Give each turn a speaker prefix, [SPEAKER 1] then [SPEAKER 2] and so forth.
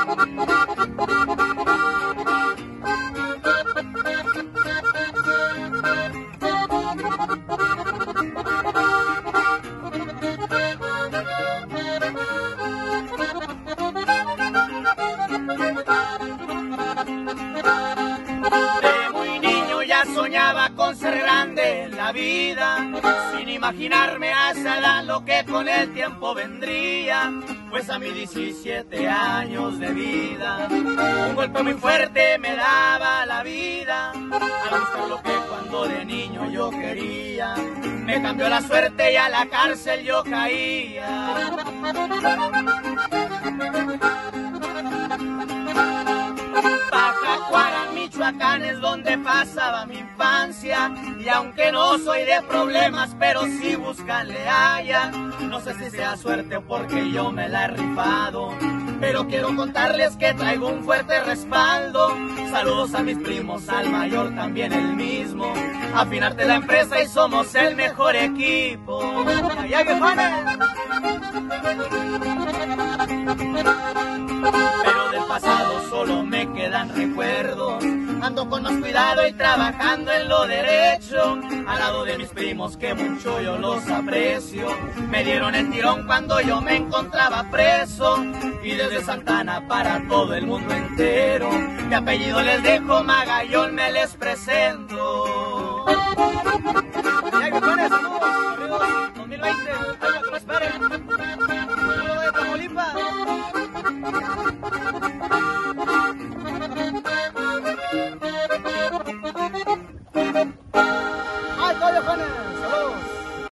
[SPEAKER 1] Soñaba con ser grande en la vida, sin imaginarme a esa edad lo que con el tiempo vendría. Pues a mis 17 años de vida, un golpe muy fuerte me daba la vida, al buscar lo que cuando de niño yo quería. Me cambió la suerte y a la cárcel yo caía. Michoacán es donde pasaba mi infancia, y aunque no soy de problemas, pero si buscan le hallan. No sé si sea suerte o porque yo me la he rifado, pero quiero contarles que traigo un fuerte respaldo. Saludos a mis primos, al mayor también el mismo. AfinArte la empresa y somos el mejor equipo. ¡Allá, viejones! Pero del pasado solo me quedan recuerdos. Ando con más cuidado y trabajando en lo derecho, al lado de mis primos que mucho yo los aprecio. Me dieron el tirón cuando yo me encontraba preso, y desde Santana para todo el mundo entero, mi apellido les dejo, Magallón me les presento. ¿Y ahí me pones?